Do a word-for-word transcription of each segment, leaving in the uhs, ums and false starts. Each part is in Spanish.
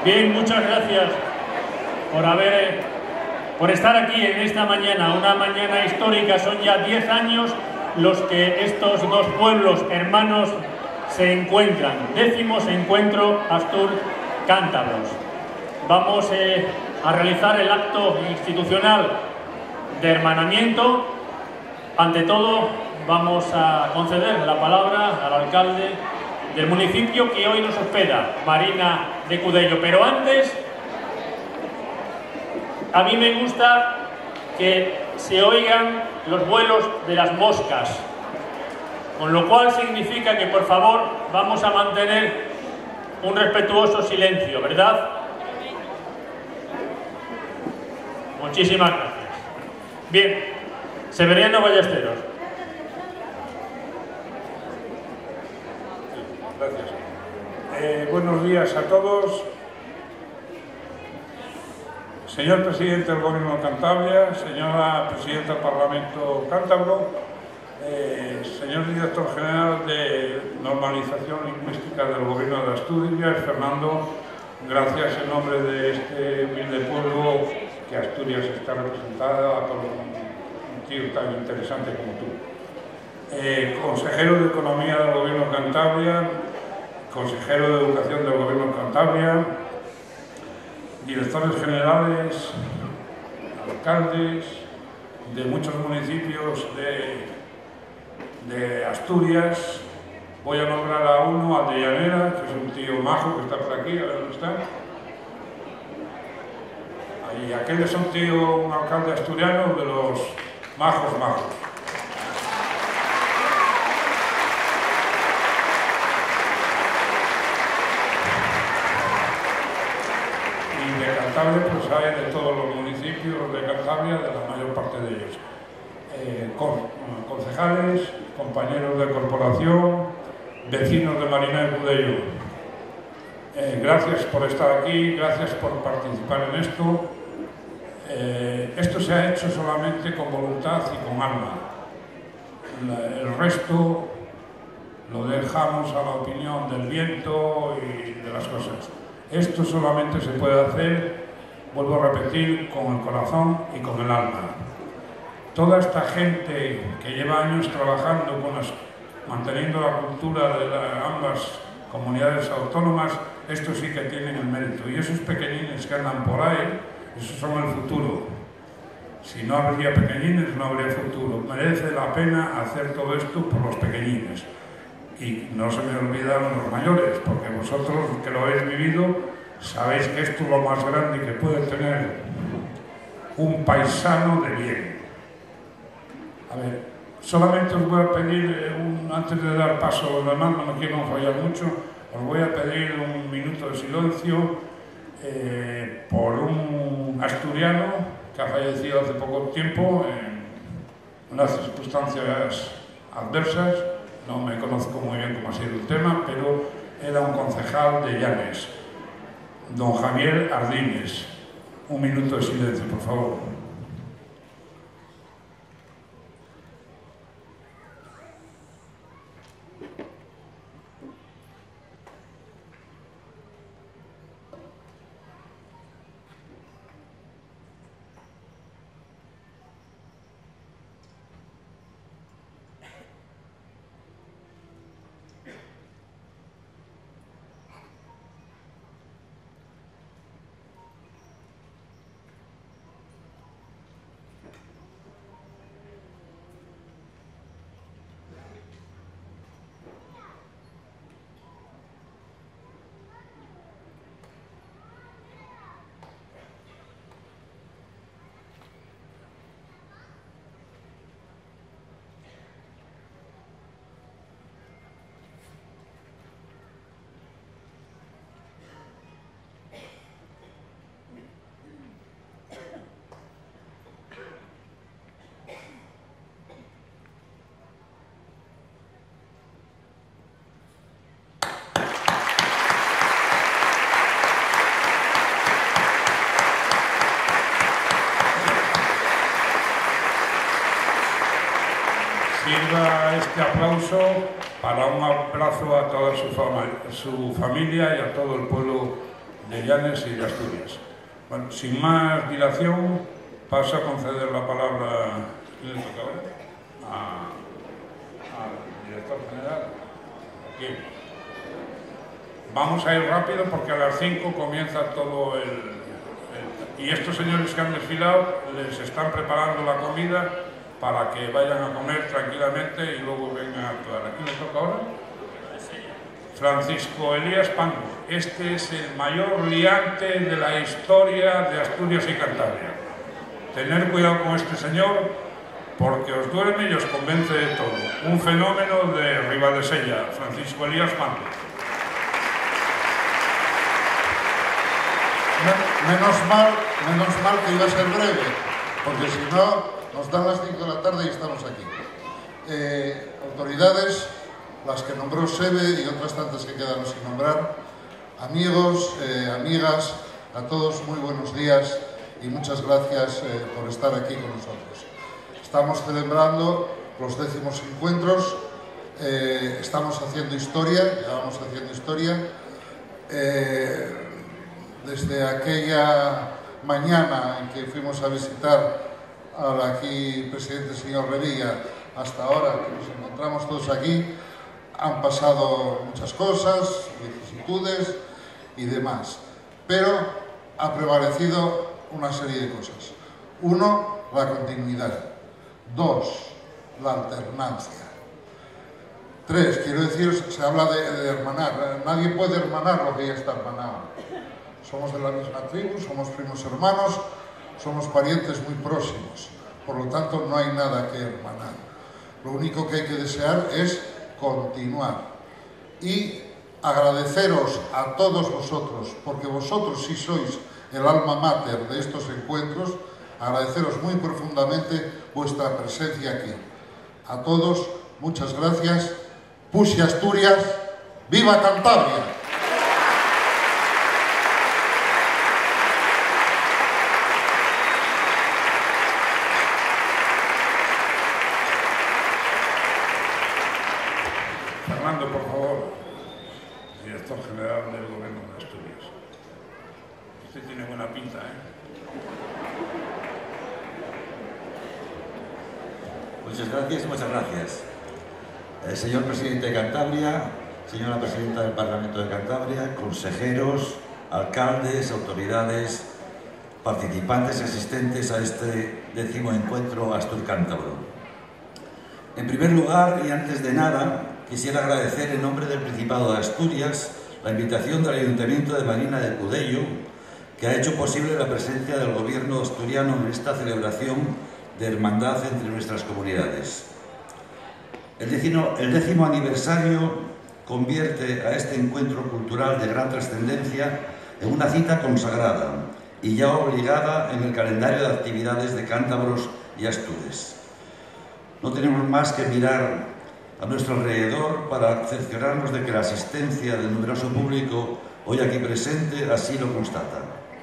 Bien, muchas gracias por haber, por estar aquí en esta mañana, una mañana histórica. Son ya diez años los que estos dos pueblos hermanos se encuentran. Décimos encuentro Astur-Cántabros. Vamos eh, a realizar el acto institucional de hermanamiento. Ante todo, vamos a conceder la palabra al alcalde del municipio que hoy nos hospeda, Marina de Cudello. Pero antes, a mí me gusta que se oigan los vuelos de las moscas, con lo cual significa que, por favor, vamos a mantener un respetuoso silencio, ¿verdad? Muchísimas gracias. Bien, Severiano Ballesteros. Gracias. Eh, buenos días a todos. Señor presidente del Gobierno de Cantabria, señora presidenta del Parlamento cántabro, eh, señor director general de Normalización Lingüística del Gobierno de Asturias, Fernando, gracias en nombre de este humilde pueblo que Asturias está representada por un tío tan interesante como tú. Eh, consejero de Economía del Gobierno de Cantabria, consejero de Educación del Gobierno de Cantabria, directores generales, alcaldes de muchos municipios de, de Asturias. Voy a nombrar a uno, a de Llanera, que es un tío majo que está por aquí, a ver dónde está. Y aquel es un tío, un alcalde asturiano de los majos majos. Cantabria, pues hay de todos los municipios de Cantabria, de la mayor parte de ellos. Eh, con, concejales, compañeros de corporación, vecinos de Marina de Cudello. Eh, gracias por estar aquí, gracias por participar en esto. Eh, esto se ha hecho solamente con voluntad y con alma. La, el resto lo dejamos a la opinión del viento y de las cosas. Esto solamente se puede hacer, vuelvo a repetir, con el corazón y con el alma. Toda esta gente que lleva años trabajando con las, manteniendo la cultura de la, ambas comunidades autónomas, esto sí que tienen el mérito. Y esos pequeñines que andan por ahí, esos son el futuro. Si no habría pequeñines, no habría futuro. Merece la pena hacer todo esto por los pequeñines. Y no se me olvidan los mayores, porque vosotros que lo habéis vivido, sabéis que esto es lo más grande que puede tener un paisano de bien. A ver, solamente os voy a pedir, un, antes de dar paso a los demás, no me quiero fallar mucho, os voy a pedir un minuto de silencio eh, por un asturiano que ha fallecido hace poco tiempo en unas circunstancias adversas. No me conozco muy bien cómo ha sido el tema, pero era un concejal de Llanes, don Javier Ardines. Un minuto de silencio, por favor. Sirva este aplauso para un abrazo a toda su, fama, su familia y a todo el pueblo de Llanes y de Asturias. Bueno, sin más dilación, paso a conceder la palabra a, al director general. Bien. Vamos a ir rápido porque a las cinco comienza todo el, el... Y estos señores que han desfilado les están preparando la comida para que vayan a comer tranquilamente y luego vengan a actuar. ¿A quién le toca ahora? Francisco Elías Pango. Este es el mayor liante de la historia de Asturias y Cantabria. Tener cuidado con este señor porque os duerme y os convence de todo. Un fenómeno de Ribadesella, Francisco Elías Pango. Menos mal, menos mal que iba a ser breve, porque si no nos dan las cinco de la tarde y estamos aquí. Eh, autoridades, las que nombró Sebe y otras tantas que quedaron sin nombrar, amigos, eh, amigas, a todos muy buenos días y muchas gracias eh, por estar aquí con nosotros. Estamos celebrando los décimos encuentros, eh, estamos haciendo historia, llevamos haciendo historia. Eh, desde aquella mañana en que fuimos a visitar al aquí presidente señor Revilla hasta ahora que nos encontramos todos aquí, han pasado muchas cosas, vicisitudes y demás, pero ha prevalecido una serie de cosas. Uno, la continuidad. Dos, la alternancia. Tres, quiero decir, se habla de, de hermanar. Nadie puede hermanar lo que ya está hermanado. Somos de la misma tribu, somos primos hermanos, somos parientes muy próximos. Por lo tanto, no hay nada que hermanar. Lo único que hay que desear es continuar. Y agradeceros a todos vosotros, porque vosotros sí sois el alma mater de estos encuentros, agradeceros muy profundamente vuestra presencia aquí. A todos, muchas gracias. Puxi Asturias, ¡viva Cantabria! Fernando, por favor, director general del Gobierno de Asturias. Usted tiene buena pinta, ¿eh? Muchas gracias, muchas gracias. Eh, señor presidente de Cantabria, señora presidenta del Parlamento de Cantabria, consejeros, alcaldes, autoridades, participantes y asistentes a este décimo encuentro Astur-Cántabro. En primer lugar, y antes de nada, quisiera agradecer en nombre del Principado de Asturias la invitación del Ayuntamiento de Marina de Cudello, que ha hecho posible la presencia del Gobierno asturiano en esta celebración de hermandad entre nuestras comunidades. El décimo, el décimo aniversario convierte a este encuentro cultural de gran trascendencia en una cita consagrada y ya obligada en el calendario de actividades de cántabros y astures. No tenemos más que mirar a nuestro alrededor para cerciorarnos de que la asistencia del numeroso público hoy aquí presente así lo constata.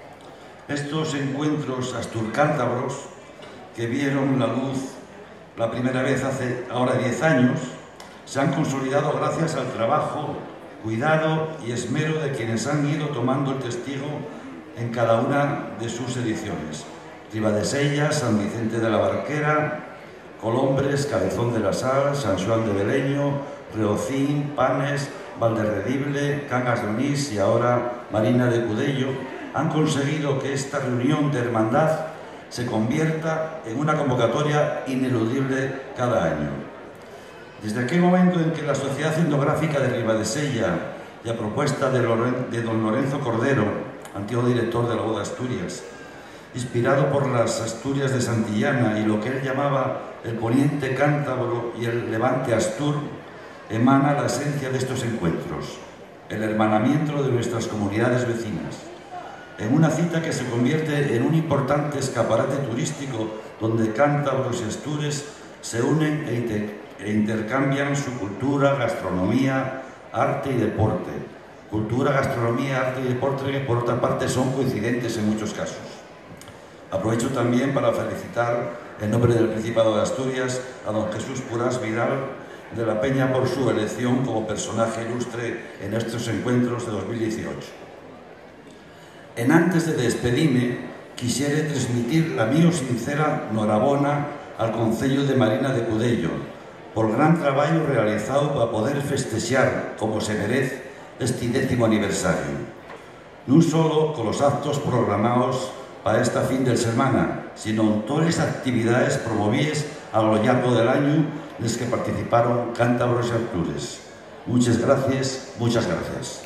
Estos encuentros asturcántabros, que vieron la luz la primera vez hace ahora diez años, se han consolidado gracias al trabajo, cuidado y esmero de quienes han ido tomando el testigo en cada una de sus ediciones. Ribadesella, San Vicente de la Barquera, Colombres, Cabezón de la Sal, San Xoán de Beleño, Reocín, Panes, Valderredible, Cangas de Onís y ahora Marina de Cudello han conseguido que esta reunión de hermandad se convierta en una convocatoria ineludible cada año. Desde aquel momento en que la Sociedad Etnográfica de Ribadesella, y a propuesta de, Loren de don Lorenzo Cordero, antiguo director de la Voz de Asturias, inspirado por las Asturias de Santillana y lo que él llamaba el poniente cántabro y el levante astur, emana la esencia de estos encuentros, el hermanamiento de nuestras comunidades vecinas, en una cita que se convierte en un importante escaparate turístico donde cántabros y astures se unen e, inter e intercambian su cultura, gastronomía, arte y deporte. Cultura, gastronomía, arte y deporte que por otra parte son coincidentes en muchos casos. Aprovecho también para felicitar en nombre del Principado de Asturias a don Jesús Purás Vidal de la Peña por su elección como personaje ilustre en estos encuentros de dos mil dieciocho. En antes de despedirme, quisiera transmitir la mío sincera enhorabona al Concello de Marina de Cudello por gran traballo realizado para poder festexar como se merece este décimo aniversario. Non solo con los actos programados para esta fin de semana, sino en todas las actividades promovidas a lo largo del año en las que participaron cántabros y astures. Muchas gracias, muchas gracias.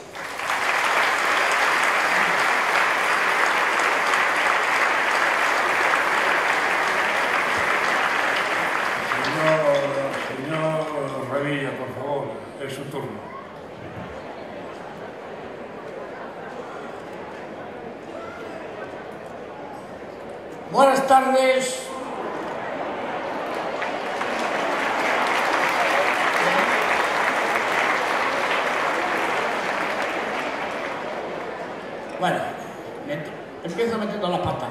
Su turno. Buenas tardes. Bueno, empiezo metiendo la pata.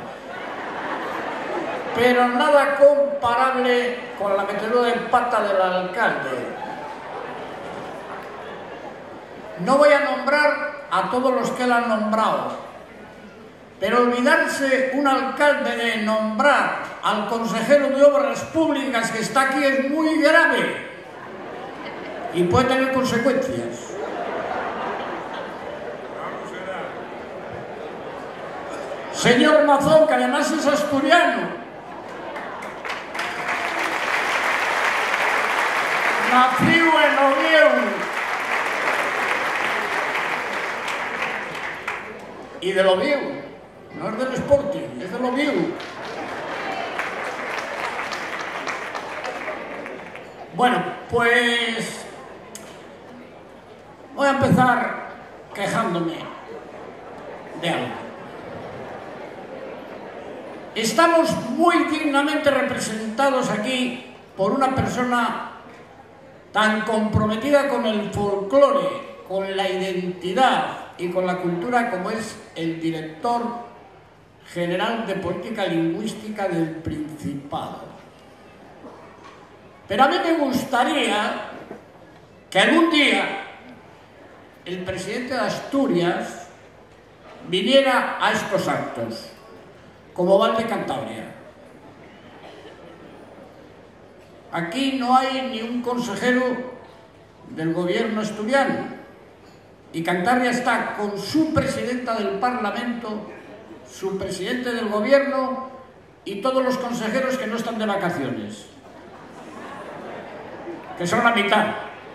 Pero nada comparable con la metedura de pata del alcalde. No voy a nombrar a todos los que él ha nombrado, pero olvidarse un alcalde de nombrar al consejero de Obras Públicas que está aquí es muy grave y puede tener consecuencias. Señor Mazón, que además es asturiano, nació en Oviedo, y del Oviedo, no es del Sporting, es del Oviedo. Bueno, pues voy a empezar quejándome de algo. Estamos muy dignamente representados aquí por una persona tan comprometida con el folclore, con la identidad y con la cultura como es el director general de política lingüística del Principado. Pero a mí me gustaría que algún día el presidente de Asturias viniera a estos actos, como Val de Cantabria. Aquí no hay ni un consejero del gobierno asturiano. Y Cantabria está con su presidenta del Parlamento, su presidente del Gobierno y todos los consejeros que no están de vacaciones, que son la mitad.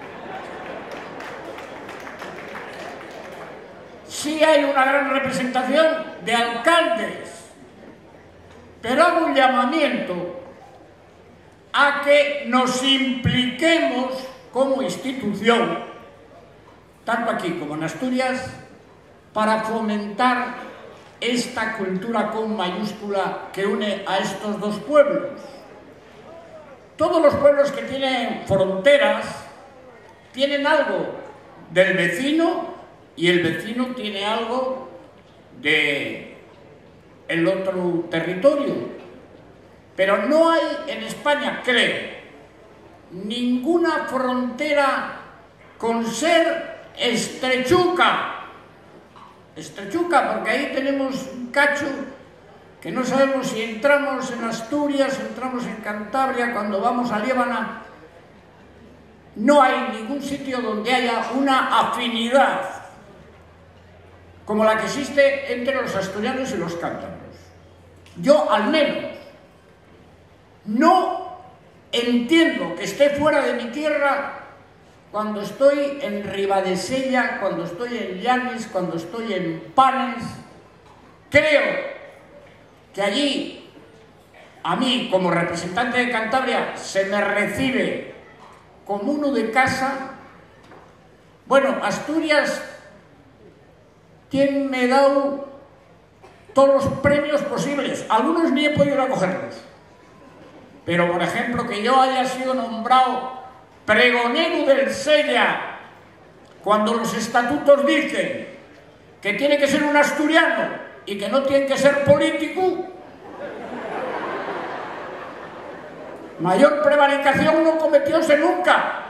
Sí hay una gran representación de alcaldes, pero hago un llamamiento a que nos impliquemos como institución, tanto aquí como en Asturias, para fomentar esta cultura con mayúscula que une a estos dos pueblos. Todos los pueblos que tienen fronteras tienen algo del vecino y el vecino tiene algo de el otro territorio. Pero no hay en España, creo, ninguna frontera con ser estrechuca, estrechuca, porque ahí tenemos un cacho que no sabemos si entramos en Asturias, entramos en Cantabria, cuando vamos a Liébana, no hay ningún sitio donde haya una afinidad como la que existe entre los asturianos y los cántabros. Yo, al menos, no entiendo que esté fuera de mi tierra cuando estoy en Ribadesella, cuando estoy en Llanes, cuando estoy en Panes. Creo que allí, a mí, como representante de Cantabria, se me recibe como uno de casa. Bueno, Asturias tiene, me ha dado todos los premios posibles. Algunos ni he podido recogerlos. Pero, por ejemplo, que yo haya sido nombrado pregonero del Sella, cuando los estatutos dicen que tiene que ser un asturiano y que no tiene que ser político, mayor prevaricación no cometióse nunca.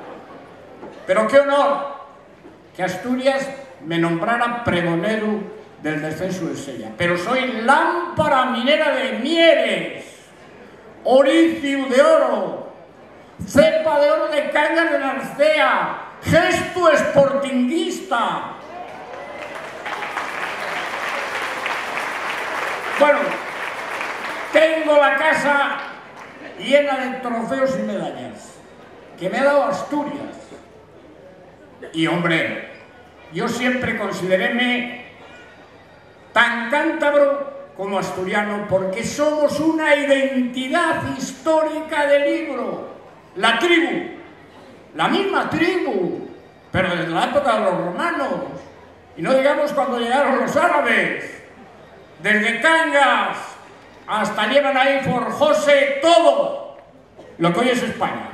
Pero qué honor que Asturias me nombrara pregonero del descenso de Sella, pero soy lámpara minera de Mieres, oricio de oro, cepa de oro de Cañas de Narcea, gesto sportinguista. Bueno, tengo la casa llena de trofeos y medallas que me ha dado Asturias. Y hombre, yo siempre consideréme tan cántabro como asturiano, porque somos una identidad histórica del libro. La tribu, la misma tribu, pero desde la época de los romanos, y no digamos cuando llegaron los árabes, desde Cangas hasta llevan ahí Forjose todo lo que hoy es España.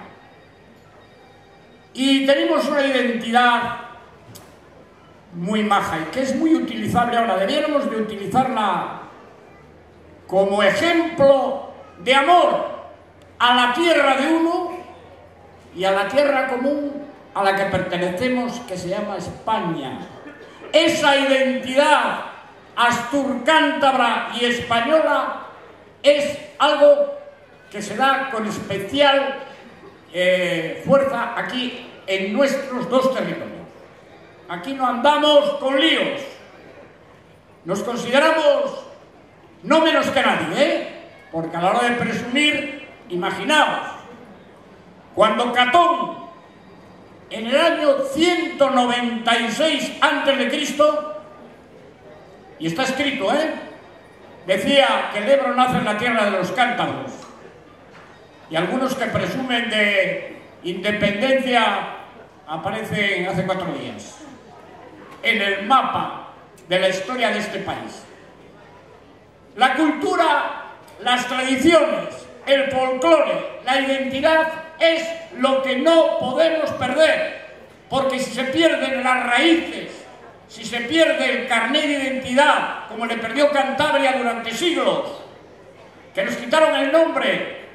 Y tenemos una identidad muy maja y que es muy utilizable ahora. Debiéramos de utilizarla como ejemplo de amor a la tierra de uno y a la tierra común a la que pertenecemos, que se llama España. Esa identidad asturcántabra y española es algo que se da con especial eh, fuerza aquí en nuestros dos territorios. Aquí no andamos con líos, nos consideramos no menos que nadie, ¿eh? Porque a la hora de presumir, imaginaos, cuando Catón, en el año ciento noventa y seis antes de Cristo, y está escrito, ¿eh?, decía que el Ebro nace en la tierra de los cántabros, y algunos que presumen de independencia aparecen hace cuatro días en el mapa de la historia de este país. La cultura, las tradiciones, el folclore, la identidad es lo que no podemos perder, porque si se pierden las raíces, si se pierde el carné de identidad, como le perdió Cantabria durante siglos, que nos quitaron el nombre.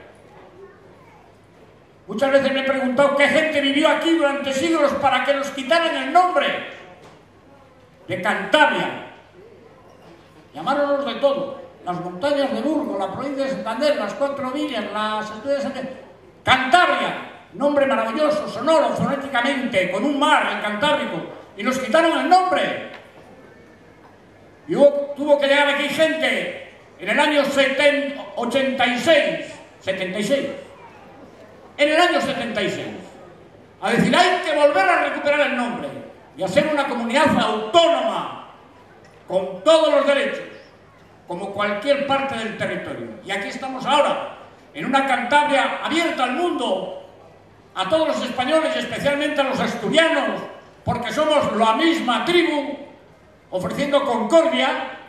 Muchas veces me he preguntado qué gente vivió aquí durante siglos para que nos quitaran el nombre de Cantabria. Llamáronos de todo: las montañas de Burgos, la provincia de Santander, las cuatro villas, las Asturias de Santander. Cantabria, nombre maravilloso, sonoro, fonéticamente, con un mar, el Cantábrico, y nos quitaron el nombre. Y hubo, tuvo que llegar aquí gente en el año ochenta y seis, setenta y seis, en el año setenta y seis, a decir: hay que volver a recuperar el nombre y a ser una comunidad autónoma con todos los derechos, como cualquier parte del territorio. Y aquí estamos ahora, en una Cantabria abierta al mundo, a todos los españoles y especialmente a los asturianos, porque somos la misma tribu, ofreciendo concordia,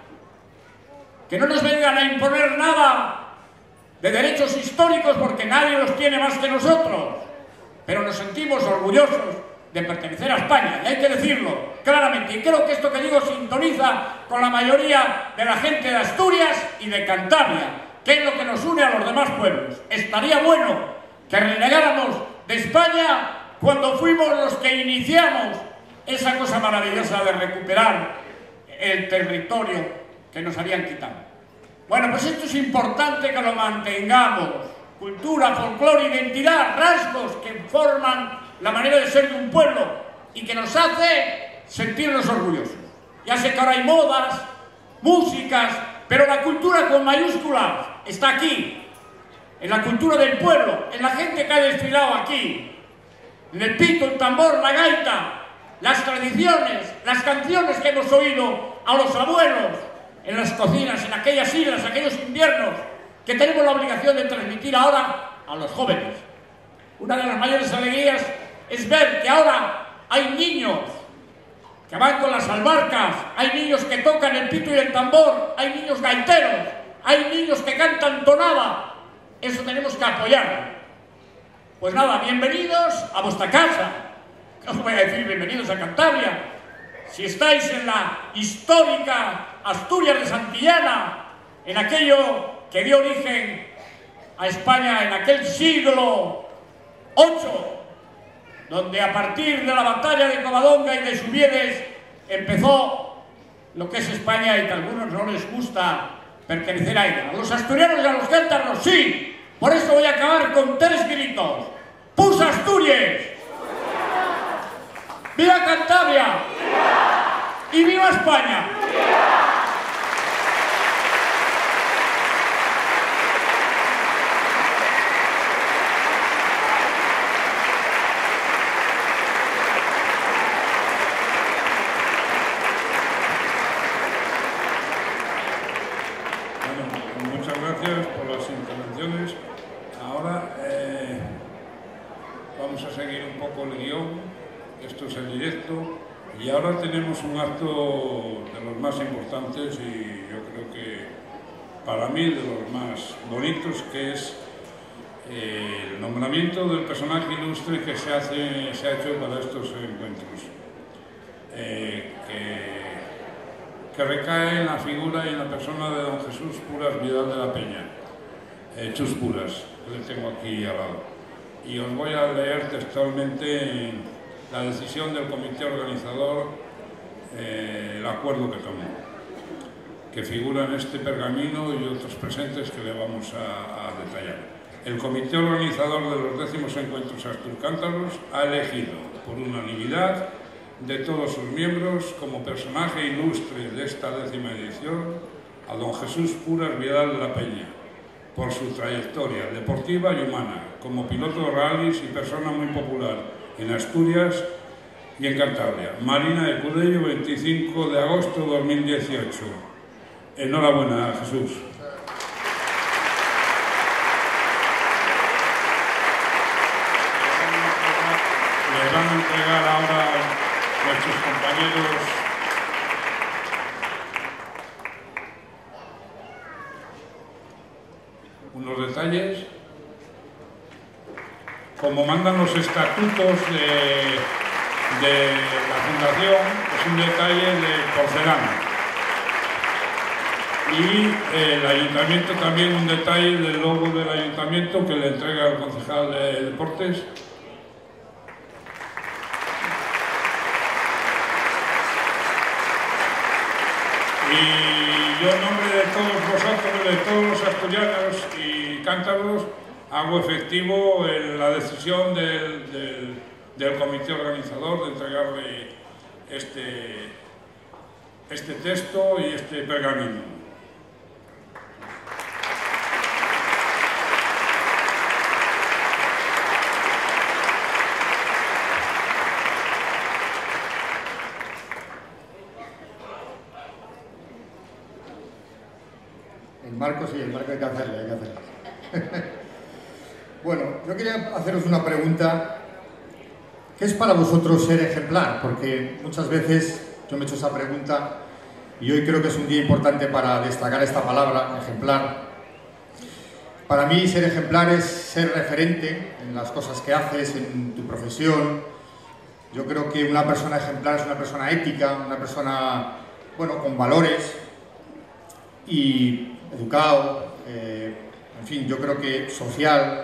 que no nos vengan a imponer nada de derechos históricos, porque nadie los tiene más que nosotros, pero nos sentimos orgullosos de pertenecer a España, y hay que decirlo claramente, y creo que esto que digo sintoniza con la mayoría de la gente de Asturias y de Cantabria, que es lo que nos une a los demás pueblos. Estaría bueno que renegáramos de España cuando fuimos los que iniciamos esa cosa maravillosa de recuperar el territorio que nos habían quitado. Bueno, pues esto es importante que lo mantengamos: cultura, folclore, identidad, rasgos que forman la manera de ser de un pueblo y que nos hace sentirnos orgullosos. Ya sé que ahora hay modas, músicas, pero la cultura con mayúsculas está aquí, en la cultura del pueblo, en la gente que ha desfilado aquí, en el pito, el tambor, la gaita, las tradiciones, las canciones que hemos oído a los abuelos en las cocinas, en aquellas islas, aquellos inviernos, que tenemos la obligación de transmitir ahora a los jóvenes. Una de las mayores alegrías es ver que ahora hay niños que van con las albarcas, hay niños que tocan el pito y el tambor, hay niños gaiteros, hay niños que cantan tonada. Eso tenemos que apoyar. Pues nada, bienvenidos a vuestra casa. ¿Qué os voy a decir? Bienvenidos a Cantabria. Si estáis en la histórica Asturias de Santillana, en aquello que dio origen a España en aquel siglo ocho, donde a partir de la batalla de Covadonga y de Subiedes empezó lo que es España y que a algunos no les gusta pertenecer a ella. A los asturianos y a los cántabros sí. Por eso voy a acabar con tres gritos. ¡Pus Asturias! ¡Viva Cantabria! ¡Viva! ¡Y viva España! ¡Viva! Y ahora tenemos un acto de los más importantes y yo creo que para mí de los más bonitos, que es eh, el nombramiento del personaje ilustre que se, hace, se ha hecho para estos encuentros, eh, que, que recae en la figura y en la persona de don Jesús Puras Vidal de la Peña, eh, Chus Puras, que le tengo aquí al lado. Y os voy a leer textualmente la decisión del comité organizador, eh, el acuerdo que tomó, que figura en este pergamino y otros presentes que le vamos a, a detallar. El comité organizador de los décimos encuentros asturcántabros ha elegido, por unanimidad de todos sus miembros, como personaje ilustre de esta décima edición, a don Jesús Puras Vidal de la Peña, por su trayectoria deportiva y humana, como piloto de rallies y persona muy popular en Asturias y en Cantabria. Marina de Cudello, veinticinco de agosto de dos mil dieciocho. Enhorabuena, Jesús. Le van a entregar ahora a nuestros compañeros unos detalles, como mandan los estatutos de, de la Fundación. Es un detalle de porcelana. Y el Ayuntamiento también un detalle del logo del Ayuntamiento que le entrega al concejal de Deportes. Y yo en nombre de todos vosotros, de todos los asturianos y cántabros, hago efectivo el, la decisión del, del, del comité organizador de entregarle este, este texto y este pergamino. El marco sí, el marco hay que hacerle, hay que hacerle. Bueno, yo quería haceros una pregunta. ¿Qué es para vosotros ser ejemplar? Porque muchas veces yo me he hecho esa pregunta y hoy creo que es un día importante para destacar esta palabra, ejemplar. Para mí ser ejemplar es ser referente en las cosas que haces, en tu profesión. Yo creo que una persona ejemplar es una persona ética, una persona, bueno, con valores y educado, eh, en fin, yo creo que social.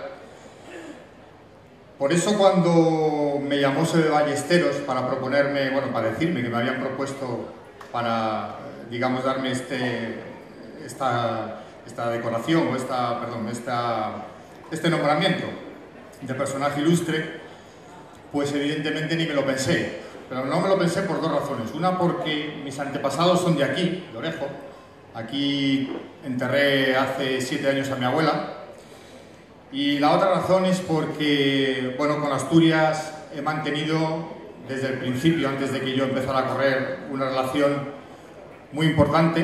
Por eso cuando me llamó Sebe Ballesteros para proponerme, bueno, para decirme que me habían propuesto para, digamos, darme este, esta, esta decoración o esta, perdón, esta, este nombramiento de personaje ilustre, pues evidentemente ni me lo pensé. Pero no me lo pensé por dos razones. Una, porque mis antepasados son de aquí, de Orejo. Aquí enterré hace siete años a mi abuela. Y la otra razón es porque, bueno, con Asturias he mantenido desde el principio, antes de que yo empezara a correr, una relación muy importante.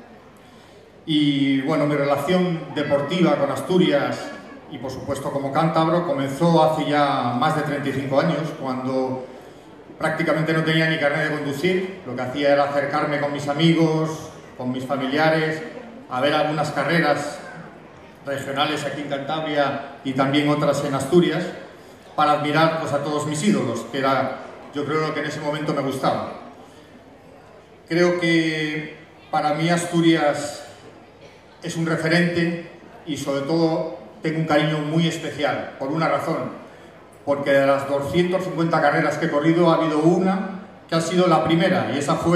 Y bueno, mi relación deportiva con Asturias y por supuesto como cántabro comenzó hace ya más de treinta y cinco años, cuando prácticamente no tenía ni carnet de conducir. Lo que hacía era acercarme con mis amigos, con mis familiares, a ver algunas carreras regionales aquí en Cantabria y también otras en Asturias, para admirar, pues, a todos mis ídolos, que era, yo creo, lo que en ese momento me gustaba. Creo que para mí Asturias es un referente y sobre todo tengo un cariño muy especial, por una razón, porque de las doscientas cincuenta carreras que he corrido ha habido una que ha sido la primera, y esa fue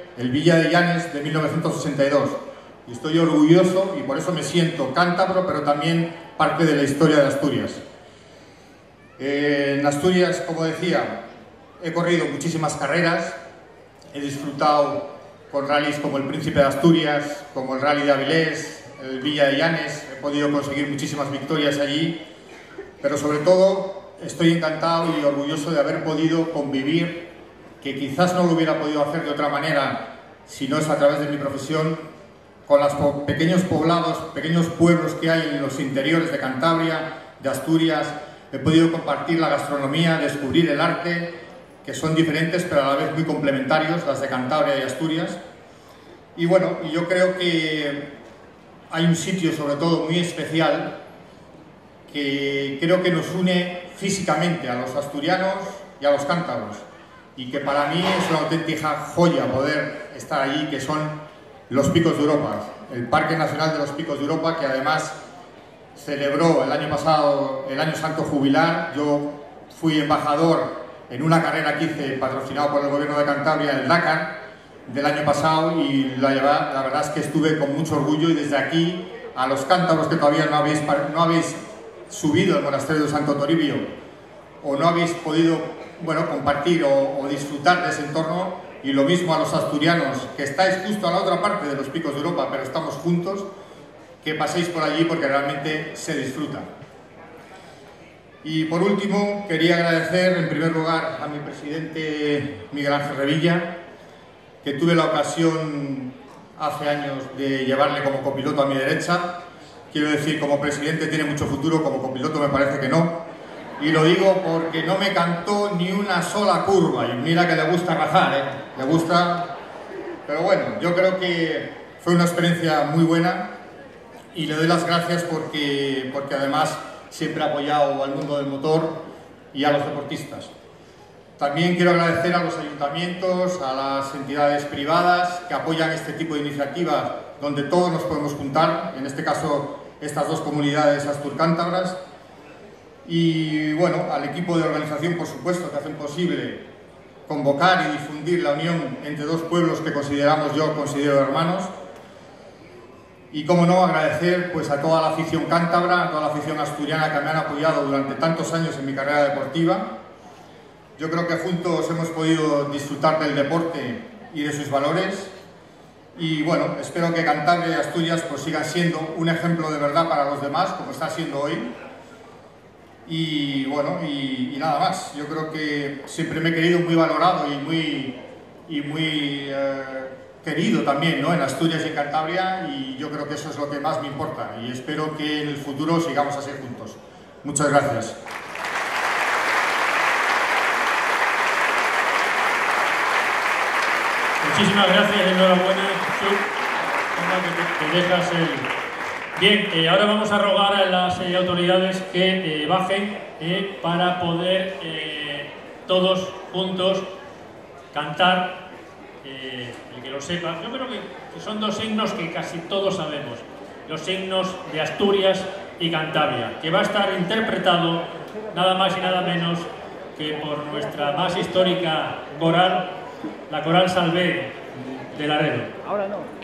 el Villa de Llanes de mil novecientos ochenta y dos. Y estoy orgulloso y por eso me siento cántabro, pero también parte de la historia de Asturias. Eh, en Asturias, como decía, he corrido muchísimas carreras, he disfrutado con rallies como el Príncipe de Asturias, como el Rally de Avilés, el Villa de Llanes, he podido conseguir muchísimas victorias allí, pero sobre todo estoy encantado y orgulloso de haber podido convivir, que quizás no lo hubiera podido hacer de otra manera si no es a través de mi profesión, con los po pequeños poblados, pequeños pueblos que hay en los interiores de Cantabria, de Asturias. He podido compartir la gastronomía, descubrir el arte, que son diferentes pero a la vez muy complementarios, las de Cantabria y Asturias. Y bueno, yo creo que hay un sitio sobre todo muy especial que creo que nos une físicamente a los asturianos y a los cántabros, y que para mí es una auténtica joya poder estar allí, que son los Picos de Europa, el Parque Nacional de los Picos de Europa, que además celebró el año pasado el Año Santo Jubilar. Yo fui embajador en una carrera que hice patrocinado por el Gobierno de Cantabria, el Dakar, del año pasado, y la, la verdad es que estuve con mucho orgullo, y desde aquí a los cántabros que todavía no habéis, no habéis subido al monasterio de Santo Toribio o no habéis podido, bueno, compartir o, o disfrutar de ese entorno, y lo mismo a los asturianos que estáis justo a la otra parte de los Picos de Europa pero estamos juntos, que paséis por allí porque realmente se disfruta. Y por último quería agradecer en primer lugar a mi presidente Miguel Ángel Revilla, que tuve la ocasión hace años de llevarle como copiloto a mi derecha. Quiero decir, como presidente tiene mucho futuro, como copiloto me parece que no. Y lo digo porque no me cantó ni una sola curva. Y mira que le gusta rajar, ¿eh? Le gusta... Pero bueno, yo creo que fue una experiencia muy buena y le doy las gracias porque, porque además siempre ha apoyado al mundo del motor y a los deportistas. También quiero agradecer a los ayuntamientos, a las entidades privadas que apoyan este tipo de iniciativas donde todos nos podemos juntar, en este caso estas dos comunidades asturcántabras, y bueno, al equipo de organización, por supuesto, que hacen posible convocar y difundir la unión entre dos pueblos que consideramos, yo considero hermanos, y cómo no agradecer pues a toda la afición cántabra, a toda la afición asturiana que me han apoyado durante tantos años en mi carrera deportiva. Yo creo que juntos hemos podido disfrutar del deporte y de sus valores, y bueno, espero que Cantabria y Asturias pues sigan siendo un ejemplo de verdad para los demás, como está siendo hoy. Y bueno, y, y nada más. Yo creo que siempre me he querido muy valorado y muy, y muy eh, querido también, ¿no?, en Asturias y en Cantabria, y yo creo que eso es lo que más me importa, y espero que en el futuro sigamos así juntos. Muchas gracias. Muchísimas gracias, enhorabuena, que te, te dejas el... Bien, eh, ahora vamos a rogar a las eh, autoridades que eh, bajen eh, para poder eh, todos juntos cantar, eh, el que lo sepa. Yo creo que, que son dos himnos que casi todos sabemos, los himnos de Asturias y Cantabria, que va a estar interpretado nada más y nada menos que por nuestra más histórica coral, la Coral Salvé de Laredo. Ahora no.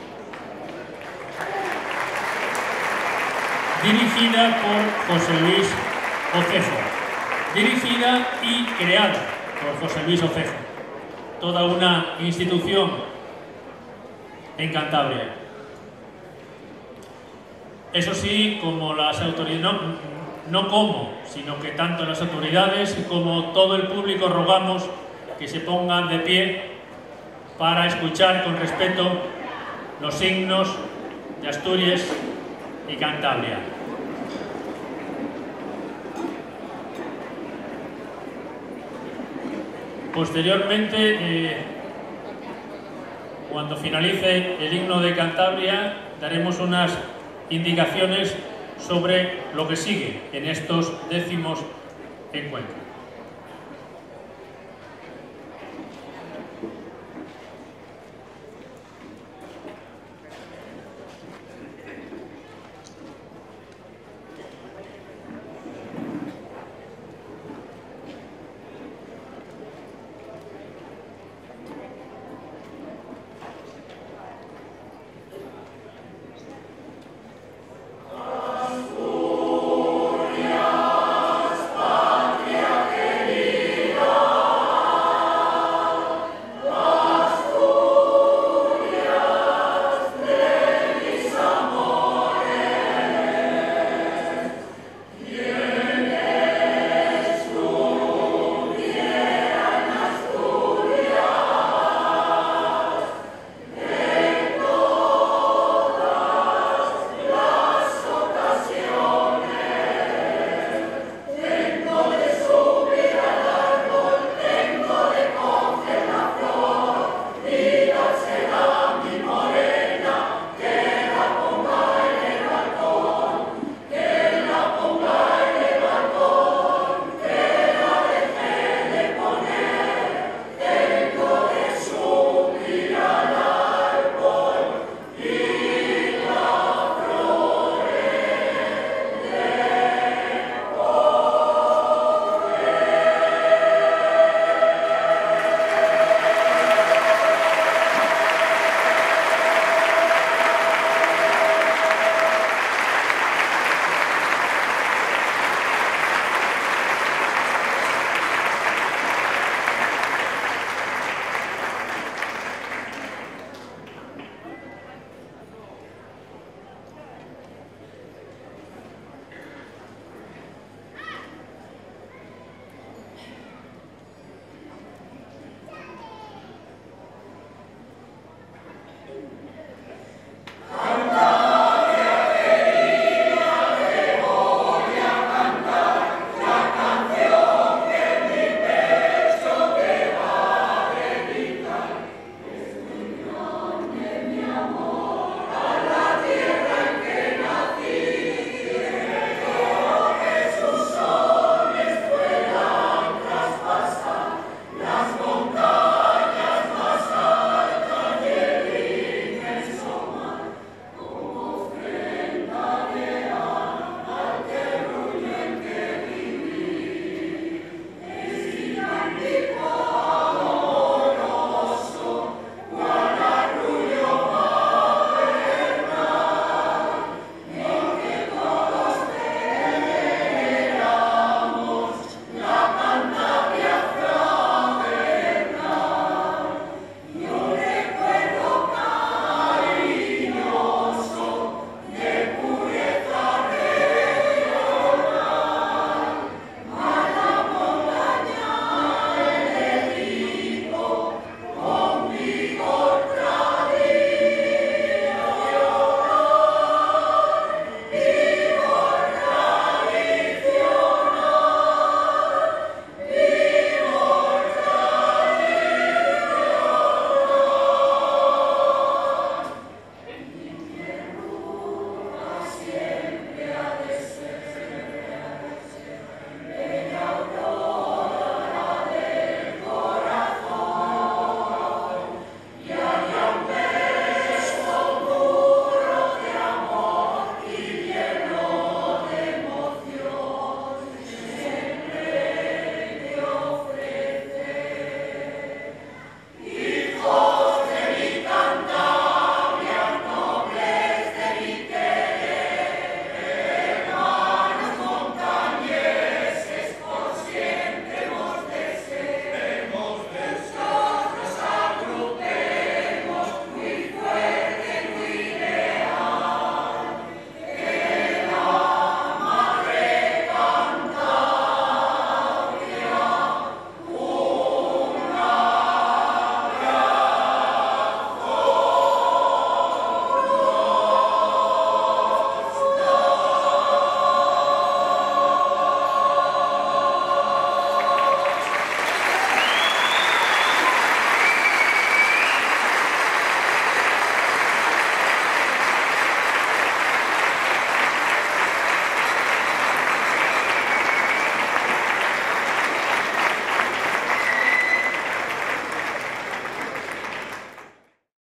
Dirigida por José Luis Ocejo, dirigida y creada por José Luis Ocejo, toda una institución en Cantabria. Eso sí, como las autoridades, no, no como, sino que tanto las autoridades como todo el público rogamos que se pongan de pie para escuchar con respeto los himnos de Asturias y Cantabria. Posteriormente, eh, cuando finalice el himno de Cantabria, daremos unas indicaciones sobre lo que sigue en estos décimos encuentros.